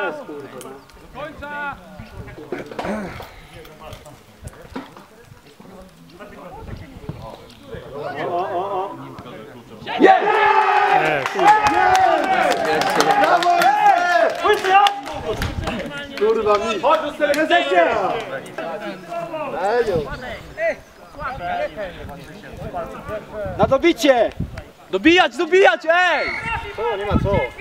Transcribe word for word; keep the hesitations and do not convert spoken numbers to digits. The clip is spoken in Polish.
Teraz kurwa. Do końca! O, o, o. Jest! Jest! Brawo! Kurwa mi! Chodź do prezesie! Na dobicie! Dobijać, dobijać, ej! Co, nie ma co.